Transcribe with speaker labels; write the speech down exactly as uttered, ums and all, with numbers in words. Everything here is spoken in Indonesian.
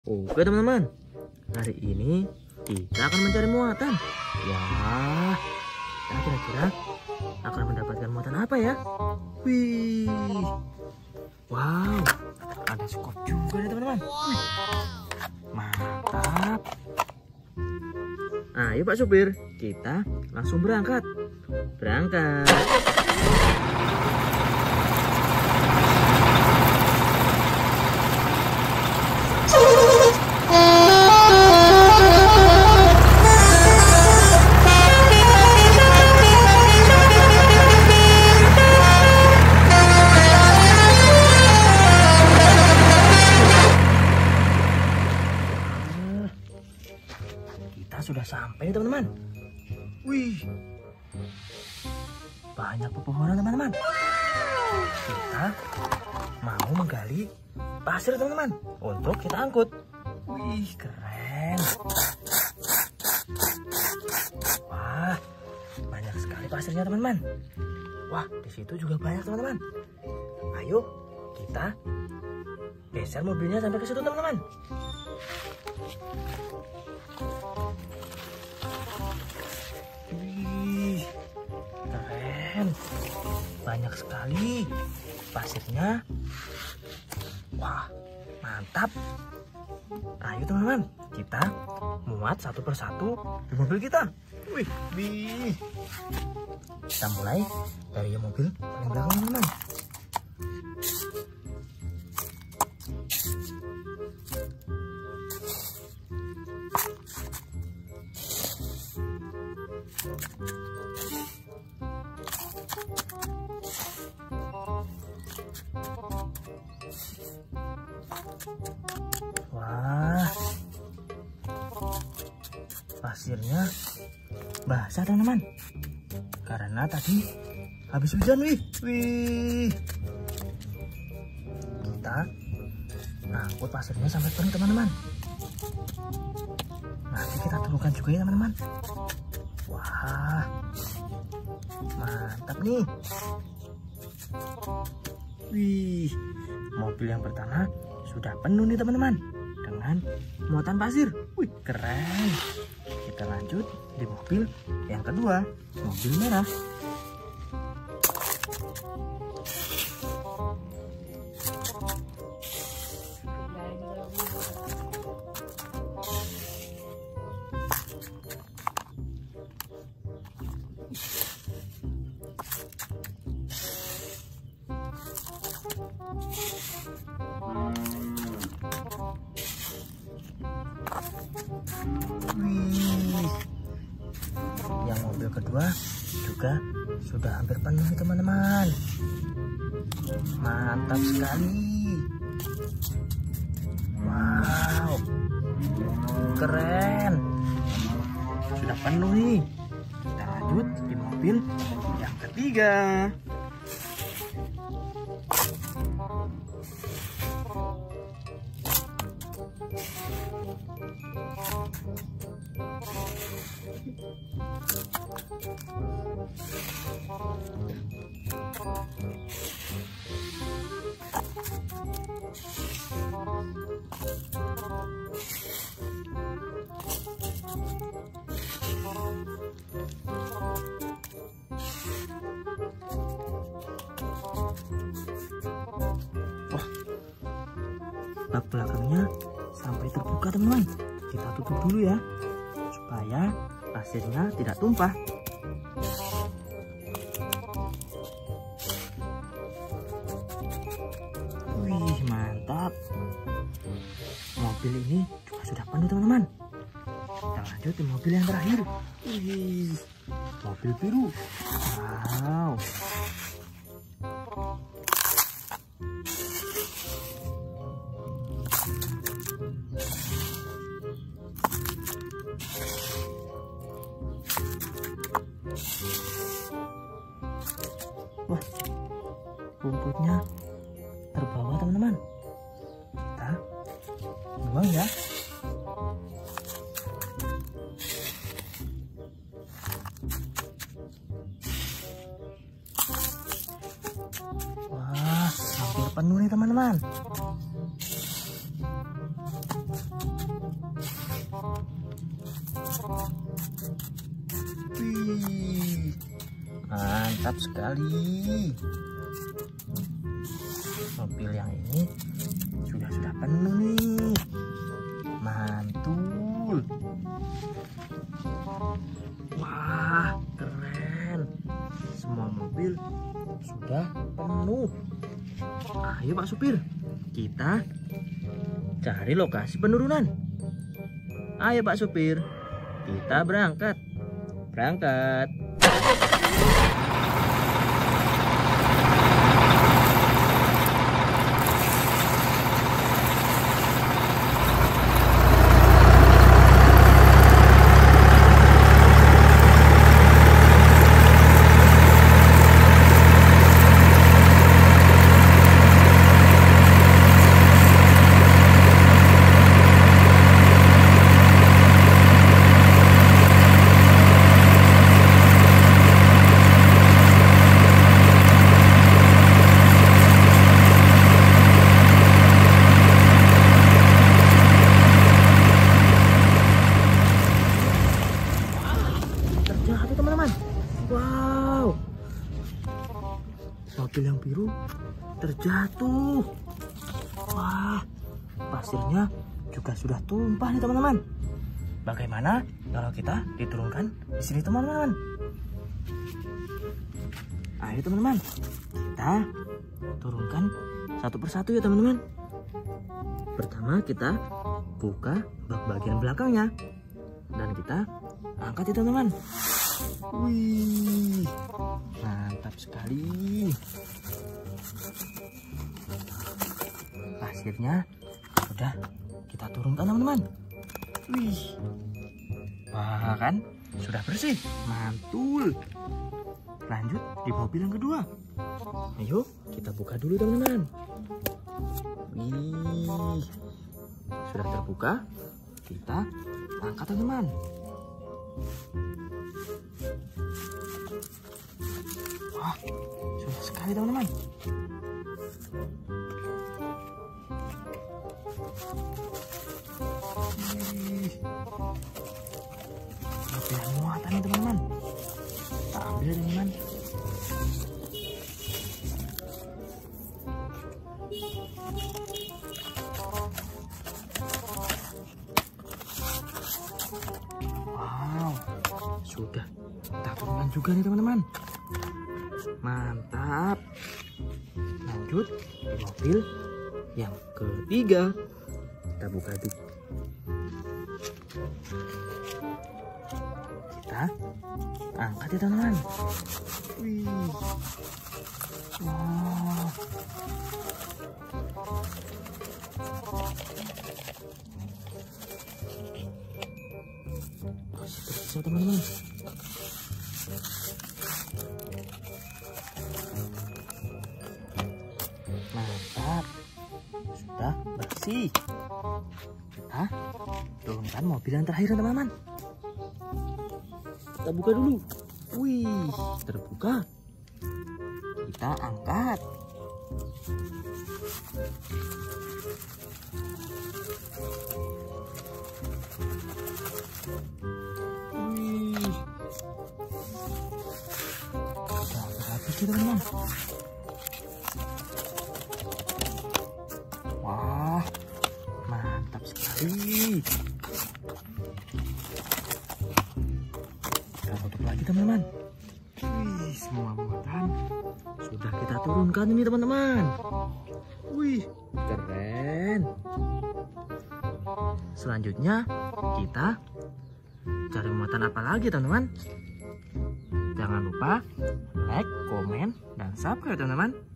Speaker 1: Oke teman-teman, hari ini kita akan mencari muatan. Wah, kita kira-kira akan mendapatkan muatan apa ya? Wih, wow, ada skop juga nih teman-teman. Mantap. Ayo Pak Supir, kita langsung berangkat. Berangkat. Sudah sampai teman-teman. Wih, banyak pepohonan teman-teman. Kita mau menggali pasir teman-teman untuk kita angkut. Wih, keren. Wah, banyak sekali pasirnya teman-teman. Wah, di situ juga banyak teman-teman. Ayo kita geser mobilnya sampai ke situ teman-teman. Wih, keren. Banyak sekali pasirnya. Wah, mantap. Ayo teman-teman, kita muat satu persatu di mobil kita. Wih, wih. Kita mulai dari mobil paling belakang teman-teman. Wah, pasirnya basah teman-teman, karena tadi habis hujan. Wih, wih. Kita angkut pasirnya sampai penuh teman-teman. Nanti kita turunkan juga ya teman-teman. Wah, mantap nih. Wih, mobil yang pertama sudah penuh nih teman-teman dengan muatan pasir. Wih, keren. Kita lanjut di mobil yang kedua, mobil merah. Wih, yang mobil kedua juga sudah hampir penuh teman-teman. Mantap sekali. Wow, keren. Sudah penuh nih. Kita lanjut di mobil yang ketiga. Wah, bak belakangnya sampai terbuka teman-teman. Kita tutup dulu ya, supaya pasirnya tidak tumpah. Wih, mantap. Mobil ini juga sudah penuh teman-teman. Kita lanjut di mobil yang terakhir. Wih, mobil biru. Wow. Wah, rumputnya terbawa teman-teman. Kita buang ya. Wah, hampir penuh nih teman-teman. Wih, mantap sekali. Mobil yang ini sudah sudah penuh nih. Mantul. Wah, keren. Semua mobil sudah penuh. Ayo Pak Supir, kita cari lokasi penurunan. Ayo Pak Supir, kita berangkat. Berangkat. Terjatuh teman-teman. Wow, mobil yang biru terjatuh. Wah, pasirnya juga sudah tumpah nih teman-teman. Bagaimana kalau kita diturunkan di sini teman-teman? Ayo teman-teman, kita turunkan satu persatu ya teman-teman. Pertama kita buka bak bagian belakangnya dan kita angkat ya teman-teman. Wih, mantap sekali. Pasirnya sudah kita turunkan teman-teman. Wih, wah kan sudah bersih, mantul. Lanjut di mobil yang kedua. Ayo kita buka dulu teman-teman. Wih, sudah terbuka. Kita angkat teman-teman. Wah, susah sekali teman-teman. Kelebihan muatan nih teman-teman. Kita ambil ya teman-teman. Wow, sudah kita turunkan juga nih teman-teman. Mantap. Lanjut di mobil yang ketiga. Kita buka dulu. Kita angkat ya teman-teman. Wih. Wow. Masih terbisa teman-teman. Mantap, sudah bersih. Kita turunkan mobil yang terakhir teman-teman. Kita buka dulu. Wih, terbuka. Kita angkat. Wih, sudah habis ya teman-teman. Wah, mantap sekali. Kita tutup lagi teman-teman. Wih, semua muatan sudah kita turunkan ini teman-teman. Wih, keren. Selanjutnya kita cari muatan apa lagi teman-teman? Jangan lupa like, komen, dan subscribe teman-teman.